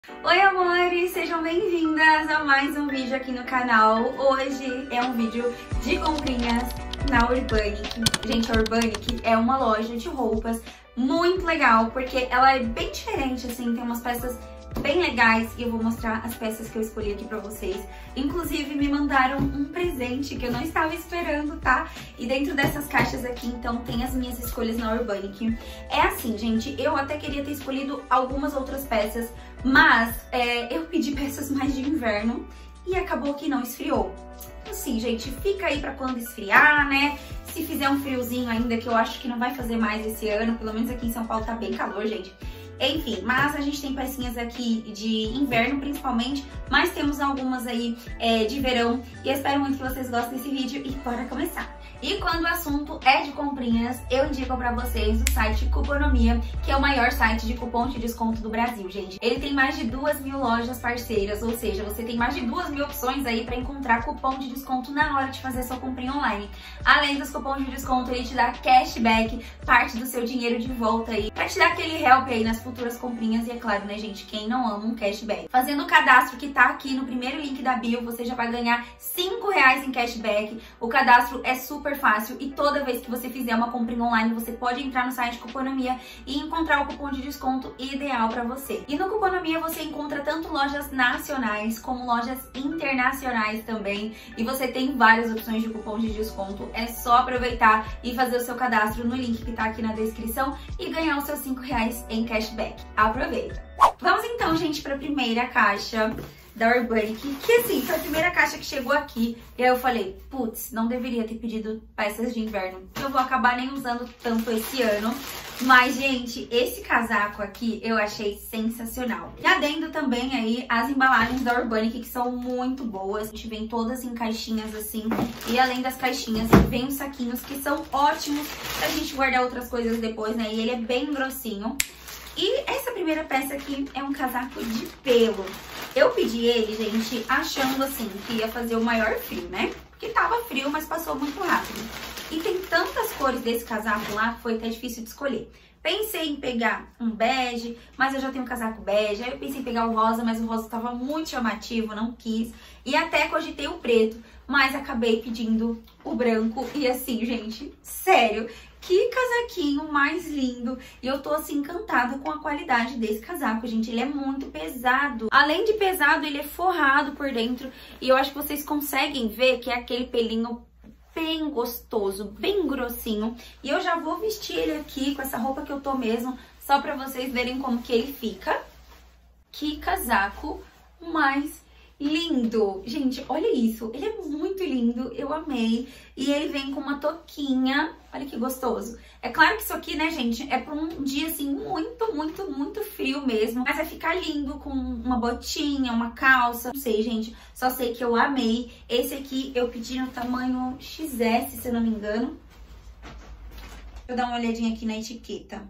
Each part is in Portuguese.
Oi amores, sejam bem-vindas a mais um vídeo aqui no canal. Hoje é um vídeo de comprinhas na Urbanic. Gente, a Urbanic é uma loja de roupas muito legal, porque ela é bem diferente, assim, tem umas peças bem legais e eu vou mostrar as peças que eu escolhi aqui pra vocês. Inclusive me mandaram um presente que eu não estava esperando, tá? E dentro dessas caixas aqui, então, tem as minhas escolhas na Urbanic. É assim, gente, eu até queria ter escolhido algumas outras peças, mas eu pedi peças mais de inverno e acabou que não esfriou. Assim, gente, fica aí pra quando esfriar, né? Se fizer um friozinho ainda, que eu acho que não vai fazer mais esse ano, pelo menos aqui em São Paulo tá bem calor, gente. Enfim, mas a gente tem pecinhas aqui de inverno principalmente, mas temos algumas aí de verão e eu espero muito que vocês gostem desse vídeo e bora começar! E quando o assunto é de comprinhas, eu indico pra vocês o site Cuponomia, que é o maior site de cupom de desconto do Brasil, gente. Ele tem mais de 2.000 lojas parceiras, ou seja, você tem mais de 2.000 opções aí pra encontrar cupom de desconto na hora de fazer sua comprinha online. Além dos cupons de desconto, ele te dá cashback, parte do seu dinheiro de volta aí, pra te dar aquele help aí nas futuras comprinhas. E é claro, né, gente, quem não ama um cashback? Fazendo o cadastro que tá aqui no primeiro link da bio, você já vai ganhar R$5 em cashback. O cadastro é super fácil e toda vez que você fizer uma comprinha online, você pode entrar no site Cuponomia e encontrar o cupom de desconto ideal para você. E no Cuponomia você encontra tanto lojas nacionais como lojas internacionais também. E você tem várias opções de cupom de desconto. É só aproveitar e fazer o seu cadastro no link que tá aqui na descrição e ganhar os seus R$5 em cashback. Aproveita! Vamos então, gente, para a primeira caixa da Urbanic, que assim, foi a primeira caixa que chegou aqui, e aí eu falei, putz, não deveria ter pedido peças de inverno, eu vou acabar nem usando tanto esse ano, mas gente, esse casaco aqui eu achei sensacional. E adendo também aí as embalagens da Urbanic, que são muito boas, a gente vem todas em caixinhas assim, e além das caixinhas, vem os saquinhos que são ótimos pra gente guardar outras coisas depois, né, e ele é bem grossinho. E essa primeira peça aqui é um casaco de pelo. Eu pedi ele, gente, achando assim que ia fazer o maior frio, né? Porque tava frio, mas passou muito rápido. E tem tantas cores desse casaco lá que foi até difícil de escolher. Pensei em pegar um bege, mas eu já tenho um casaco bege. Aí eu pensei em pegar o rosa, mas o rosa tava muito chamativo, não quis. E até cogitei o preto, mas acabei pedindo o branco. E assim, gente, sério, que casaquinho mais lindo. E eu tô assim encantada com a qualidade desse casaco, gente. Ele é muito pesado. Além de pesado, ele é forrado por dentro. E eu acho que vocês conseguem ver que é aquele pelinho bem gostoso, bem grossinho. E eu já vou vestir ele aqui com essa roupa que eu tô mesmo, só pra vocês verem como que ele fica. Que casaco mais lindo! Gente, olha isso. Ele é muito lindo, eu amei. E ele vem com uma touquinha. Olha que gostoso. É claro que isso aqui, né, gente, é pra um dia, assim, muito frio mesmo. Mas vai ficar lindo com uma botinha, uma calça. Não sei, gente. Só sei que eu amei. Esse aqui eu pedi no tamanho XS, se eu não me engano. Deixa eu dar uma olhadinha aqui na etiqueta.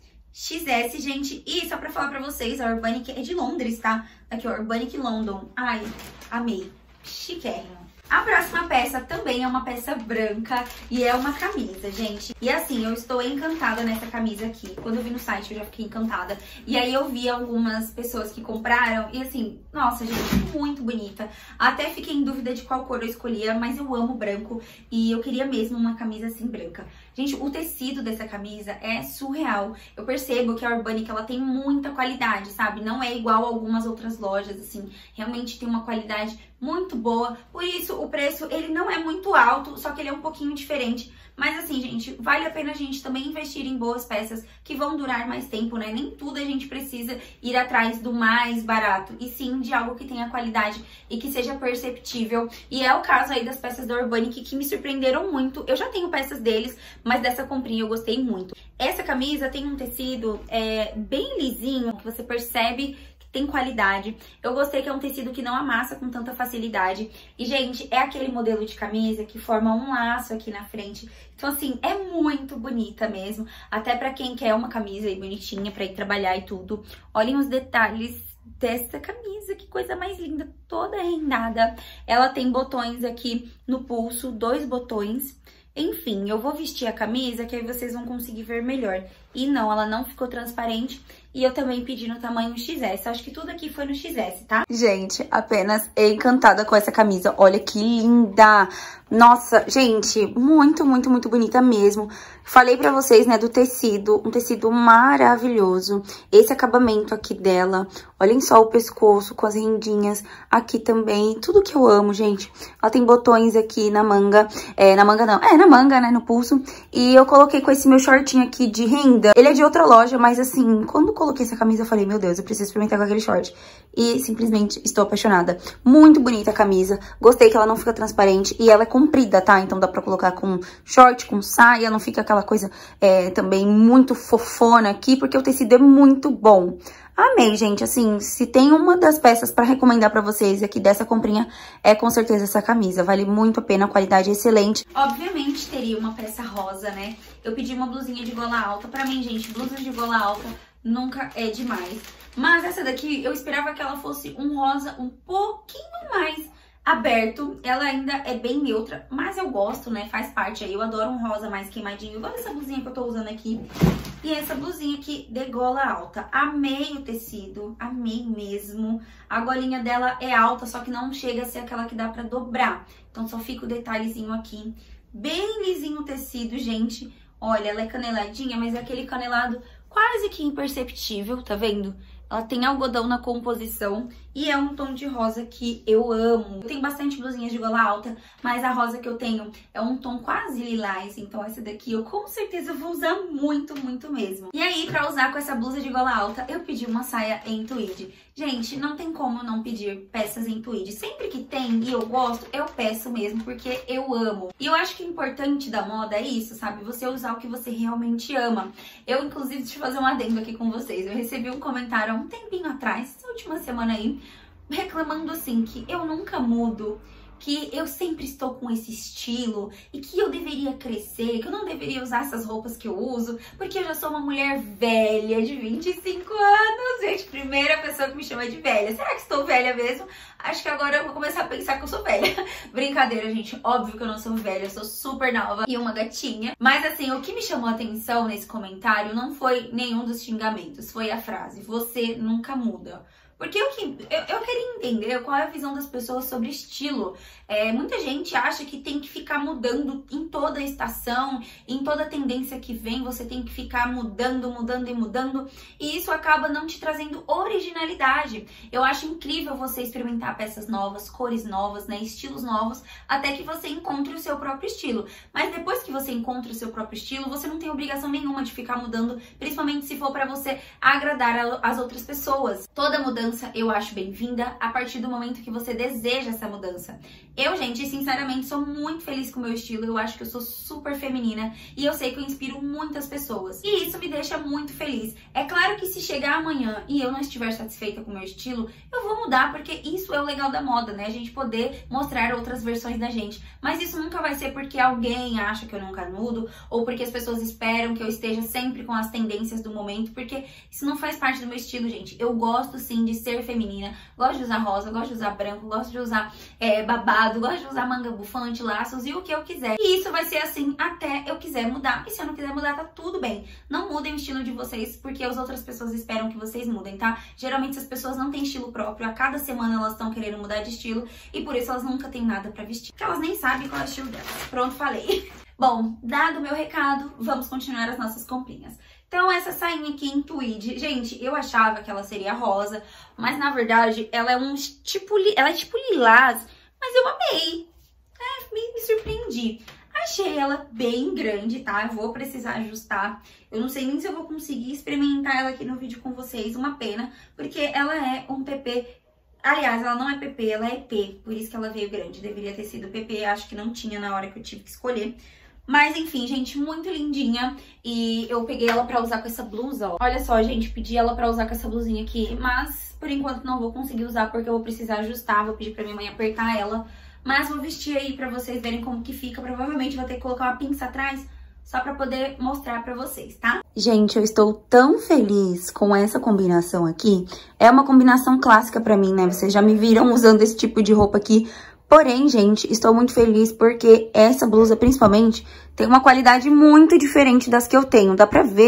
XS, gente, e só pra falar pra vocês, a Urbanic é de Londres, tá? Aqui, ó, Urbanic London. Ai, amei. Chiquérrimo. A próxima peça também é uma peça branca e é uma camisa, gente. E assim, eu estou encantada nessa camisa aqui. Quando eu vi no site, eu já fiquei encantada. E aí eu vi algumas pessoas que compraram e assim, nossa, gente, muito bonita. Até fiquei em dúvida de qual cor eu escolhia, mas eu amo branco e eu queria mesmo uma camisa assim branca. Gente, o tecido dessa camisa é surreal. Eu percebo que a Urbanic, ela tem muita qualidade, sabe? Não é igual a algumas outras lojas, assim. Realmente tem uma qualidade muito boa. Por isso, o preço, ele não é muito alto, só que ele é um pouquinho diferente. Mas assim, gente, vale a pena a gente também investir em boas peças que vão durar mais tempo, né? Nem tudo a gente precisa ir atrás do mais barato, e sim de algo que tenha qualidade e que seja perceptível. E é o caso aí das peças da Urbanic, que me surpreenderam muito. Eu já tenho peças deles, mas dessa comprinha eu gostei muito. Essa camisa tem um tecido bem lisinho, que você percebe tem qualidade. Eu gostei que é um tecido que não amassa com tanta facilidade. E, gente, é aquele modelo de camisa que forma um laço aqui na frente. Então, assim, é muito bonita mesmo. Até pra quem quer uma camisa aí bonitinha pra ir trabalhar e tudo. Olhem os detalhes dessa camisa, que coisa mais linda, toda rendada. Ela tem botões aqui no pulso, 2 botões. Enfim, eu vou vestir a camisa que aí vocês vão conseguir ver melhor. E não, ela não ficou transparente. E eu também pedi no tamanho XS. Acho que tudo aqui foi no XS, tá? Gente, apenas encantada com essa camisa. Olha que linda! Nossa, gente, muito, muito, muito bonita mesmo. Falei pra vocês, né, do tecido. Um tecido maravilhoso. Esse acabamento aqui dela. Olhem só o pescoço com as rendinhas aqui também. Tudo que eu amo, gente. Ela tem botões aqui na manga. Na manga não. Na manga, né, no pulso. E eu coloquei com esse meu shortinho aqui de renda. Ele é de outra loja, mas assim, quando coloquei essa camisa, eu falei, meu Deus, eu preciso experimentar com aquele short. E simplesmente estou apaixonada. Muito bonita a camisa. Gostei que ela não fica transparente. E ela é comprida, tá? Então dá pra colocar com short, com saia. Não fica aquela coisa também muito fofona aqui, porque o tecido é muito bom. Amei, gente. Assim, se tem uma das peças pra recomendar pra vocês aqui dessa comprinha, é com certeza essa camisa. Vale muito a pena, a qualidade é excelente. Obviamente teria uma peça rosa, né? Eu pedi uma blusinha de gola alta. Pra mim, gente, blusas de gola alta nunca é demais. Mas essa daqui, eu esperava que ela fosse um rosa um pouquinho mais aberto. Ela ainda é bem neutra, mas eu gosto, né? Faz parte aí. Eu adoro um rosa mais queimadinho. Olha essa blusinha que eu tô usando aqui. E essa blusinha aqui de gola alta. Amei o tecido, amei mesmo. A golinha dela é alta, só que não chega a ser aquela que dá pra dobrar. Então só fica o detalhezinho aqui. Bem lisinho o tecido, gente. Olha, ela é caneladinha, mas é aquele canelado quase que imperceptível, tá vendo? Ela tem algodão na composição e é um tom de rosa que eu amo. Eu tenho bastante blusinhas de gola alta, mas a rosa que eu tenho é um tom quase lilás. Então essa daqui eu com certeza vou usar muito, muito mesmo. E aí, pra usar com essa blusa de gola alta, eu pedi uma saia em tweed. Gente, não tem como não pedir peças em tweed. Sempre que tem e eu gosto, eu peço mesmo, porque eu amo. E eu acho que o importante da moda é isso, sabe? Você usar o que você realmente ama. Eu, inclusive, deixa eu fazer um adendo aqui com vocês. Eu recebi um comentário há um tempinho atrás, essa última semana aí, reclamando assim, que eu nunca mudo, que eu sempre estou com esse estilo e que eu deveria crescer, que eu não deveria usar essas roupas que eu uso, porque eu já sou uma mulher velha de 25 anos. Gente, primeira pessoa que me chama de velha. Será que estou velha mesmo? Acho que agora eu vou começar a pensar que eu sou velha. Brincadeira, gente. Óbvio que eu não sou velha, eu sou super nova e uma gatinha. Mas assim, o que me chamou a atenção nesse comentário não foi nenhum dos xingamentos, foi a frase: você nunca muda. Porque eu queria entender qual é a visão das pessoas sobre estilo. Muita gente acha que tem que ficar mudando em toda a estação, em toda tendência que vem, você tem que ficar mudando, mudando e mudando. E isso acaba não te trazendo originalidade. Eu acho incrível você experimentar peças novas, cores novas, né, estilos novos, até que você encontre o seu próprio estilo. Mas depois que você encontra o seu próprio estilo, você não tem obrigação nenhuma de ficar mudando, principalmente se for pra você agradar as outras pessoas. Toda mudança eu acho bem-vinda a partir do momento que você deseja essa mudança. Eu, gente, sinceramente, sou muito feliz com o meu estilo. Eu acho que eu sou super feminina e eu sei que eu inspiro muitas pessoas. E isso me deixa muito feliz. É claro que se chegar amanhã e eu não estiver satisfeita com o meu estilo, eu vou mudar, porque isso é o legal da moda, né? A gente poder mostrar outras versões da gente. Mas isso nunca vai ser porque alguém acha que eu nunca mudo ou porque as pessoas esperam que eu esteja sempre com as tendências do momento, porque isso não faz parte do meu estilo, gente. Eu gosto, sim, de ser feminina. Gosto de usar rosa, gosto de usar branco, gosto de usar babado, gosto de usar manga bufante, laços e o que eu quiser. E isso vai ser assim até eu quiser mudar. E se eu não quiser mudar, tá tudo bem. Não mudem o estilo de vocês porque as outras pessoas esperam que vocês mudem, tá? Geralmente as pessoas não têm estilo próprio. A cada semana elas estão querendo mudar de estilo e por isso elas nunca têm nada pra vestir. Porque elas nem sabem qual é o estilo delas. Pronto, falei. Bom, dado o meu recado, vamos continuar as nossas comprinhas. Então, essa sainha aqui em tweed, gente, eu achava que ela seria rosa, mas na verdade ela é tipo lilás, mas eu amei, me surpreendi. Achei ela bem grande, tá? Eu vou precisar ajustar. Eu não sei nem se eu vou conseguir experimentar ela aqui no vídeo com vocês, uma pena, porque ela é um PP. Aliás, ela não é PP, ela é EP, por isso que ela veio grande. Deveria ter sido PP, acho que não tinha na hora que eu tive que escolher. Mas enfim, gente, muito lindinha. E eu peguei ela pra usar com essa blusa, ó. Olha só, gente, pedi ela pra usar com essa blusinha aqui. Mas, por enquanto, não vou conseguir usar porque eu vou precisar ajustar. Vou pedir pra minha mãe apertar ela. Mas vou vestir aí pra vocês verem como que fica. Provavelmente vou ter que colocar uma pinça atrás só pra poder mostrar pra vocês, tá? Gente, eu estou tão feliz com essa combinação aqui. É uma combinação clássica pra mim, né? Vocês já me viram usando esse tipo de roupa aqui. Porém, gente, estou muito feliz porque essa blusa, principalmente, tem uma qualidade muito diferente das que eu tenho. Dá pra ver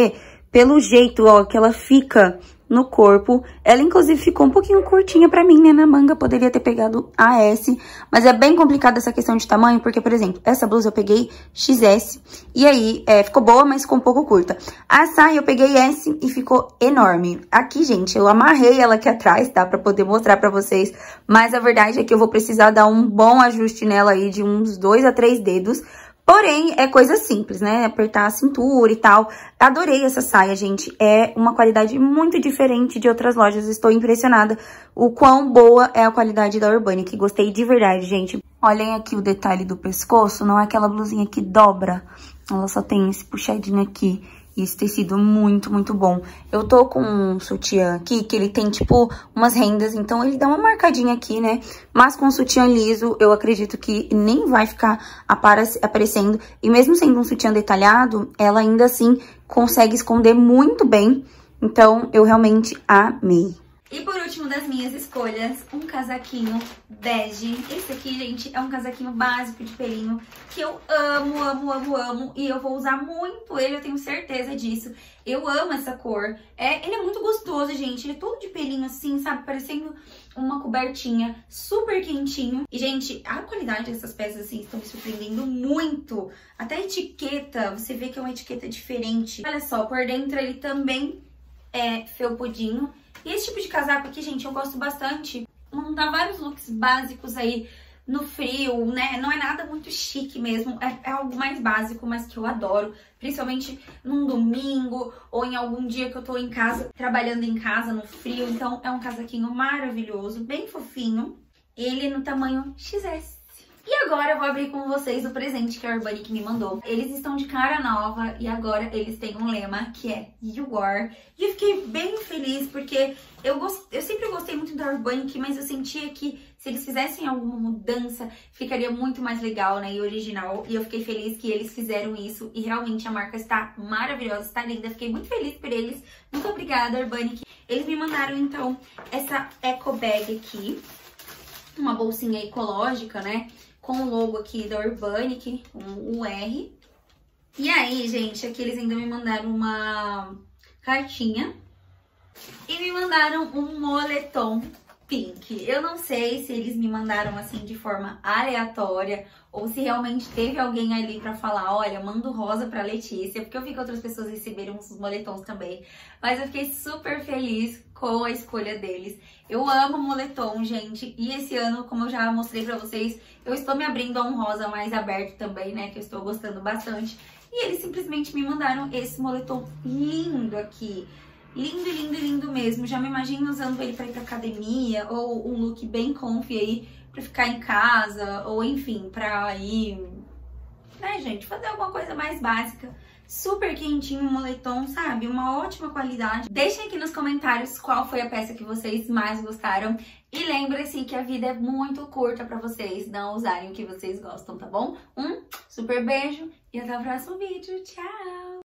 pelo jeito, ó, que ela fica no corpo. Ela, inclusive, ficou um pouquinho curtinha pra mim, né? Na manga, poderia ter pegado a S. Mas é bem complicado essa questão de tamanho, porque, por exemplo, essa blusa eu peguei XS. E aí, ficou boa, mas ficou um pouco curta. A saia eu peguei S e ficou enorme. Aqui, gente, eu amarrei ela aqui atrás, tá? Pra poder mostrar pra vocês. Mas a verdade é que eu vou precisar dar um bom ajuste nela aí, de uns 2 a 3 dedos. Porém, é coisa simples, né? Apertar a cintura e tal. Adorei essa saia, gente. É uma qualidade muito diferente de outras lojas. Estou impressionada o quão boa é a qualidade da Urbanic. Gostei de verdade, gente. Olhem aqui o detalhe do pescoço. Não é aquela blusinha que dobra. Ela só tem esse puxadinho aqui. E esse tecido muito, muito bom. Eu tô com um sutiã aqui, que ele tem, tipo, umas rendas. Então, ele dá uma marcadinha aqui, né? Mas com o sutiã liso, eu acredito que nem vai ficar aparecendo. E mesmo sendo um sutiã detalhado, ela ainda assim consegue esconder muito bem. Então, eu realmente amei. E por último das minhas escolhas, um casaquinho bege. Esse aqui, gente, é um casaquinho básico de pelinho que eu amo, amo, amo, amo. E eu vou usar muito ele, eu tenho certeza disso. Eu amo essa cor. Ele é muito gostoso, gente. Ele é todo de pelinho assim, sabe? Parecendo uma cobertinha, super quentinho. E, gente, a qualidade dessas peças, assim, estão me surpreendendo muito. Até a etiqueta, você vê que é uma etiqueta diferente. Olha só, por dentro ele também é felpudinho. E esse tipo de casaco aqui, gente, eu gosto bastante. Montar vários looks básicos aí no frio, né? Não é nada muito chique mesmo. É algo mais básico, mas que eu adoro. Principalmente num domingo ou em algum dia que eu tô em casa, trabalhando em casa no frio. Então, é um casaquinho maravilhoso, bem fofinho. Ele no tamanho XS. E agora eu vou abrir com vocês o presente que a Urbanic me mandou. Eles estão de cara nova e agora eles têm um lema que é You Are. E eu fiquei bem feliz porque eu sempre gostei muito da Urbanic, mas eu sentia que se eles fizessem alguma mudança, ficaria muito mais legal, né, e original. E eu fiquei feliz que eles fizeram isso e realmente a marca está maravilhosa, está linda. Fiquei muito feliz por eles. Muito obrigada, Urbanic. Eles me mandaram, então, essa eco bag aqui. Uma bolsinha ecológica, né? Com o logo aqui da Urbanic, com o R. E aí, gente, aqui eles ainda me mandaram uma cartinha. E me mandaram um moletom pink. Eu não sei se eles me mandaram assim de forma aleatória ou se realmente teve alguém ali pra falar, olha, manda o rosa pra Letícia, porque eu vi que outras pessoas receberam uns moletons também. Mas eu fiquei super feliz com a escolha deles. Eu amo moletom, gente, e esse ano, como eu já mostrei pra vocês, eu estou me abrindo a um rosa mais aberto também, né, que eu estou gostando bastante. E eles simplesmente me mandaram esse moletom lindo aqui. Lindo, lindo, lindo mesmo. Já me imagino usando ele pra ir pra academia ou um look bem comfy aí pra ficar em casa ou enfim, pra ir, né, gente, fazer alguma coisa mais básica. Super quentinho o moletom, sabe? Uma ótima qualidade. Deixem aqui nos comentários qual foi a peça que vocês mais gostaram. E lembrem-se que a vida é muito curta pra vocês não usarem o que vocês gostam, tá bom? Um super beijo e até o próximo vídeo. Tchau!